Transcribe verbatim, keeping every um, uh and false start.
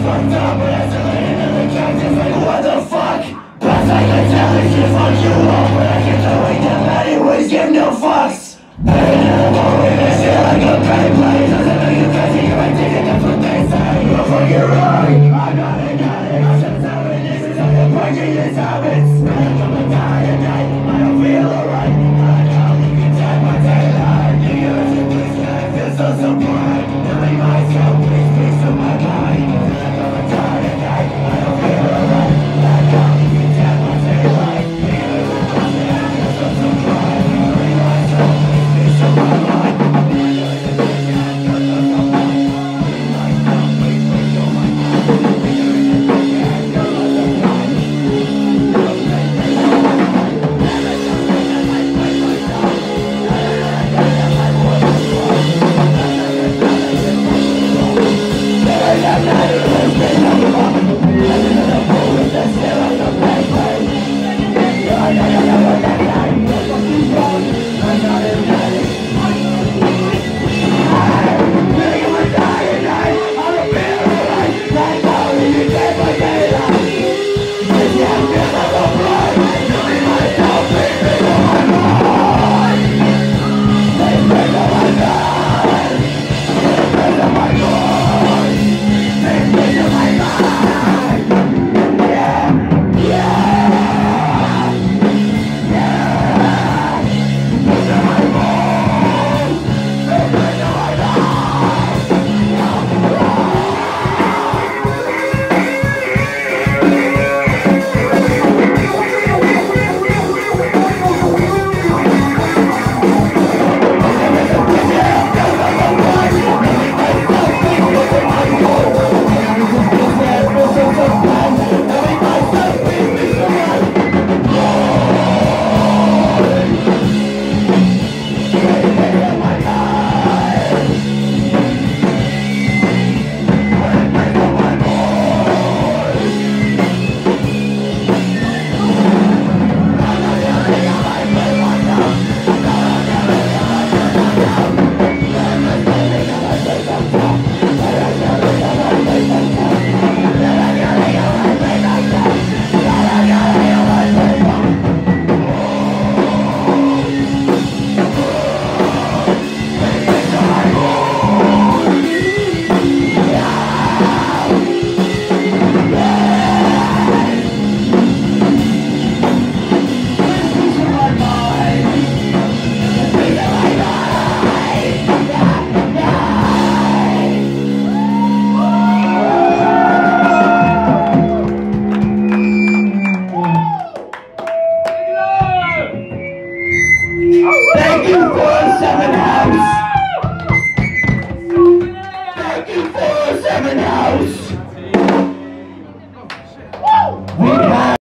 fucked up, but escalating in the cactus like what the fuck? Best I can tell is to fuck you all, but I keep throwing them anyways, give no fucks. Pain in the morning, I feel like a pain blade. Doesn't make you crazy, you're addicted, that's what they say. You'll fuck your own.